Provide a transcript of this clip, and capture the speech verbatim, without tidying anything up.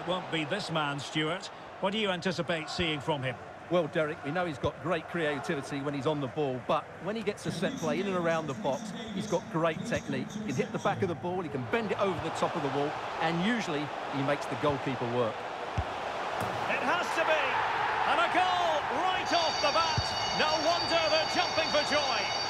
won't be this man, Stuart. What do you anticipate seeing from him? Well, Derek, we know he's got great creativity when he's on the ball, but when he gets a set play in and around the box, he's got great technique. He can hit the back of the ball, he can bend it over the top of the wall, and usually he makes the goalkeeper work. It has to be! And a goal right off the bat! No wonder they're jumping for joy!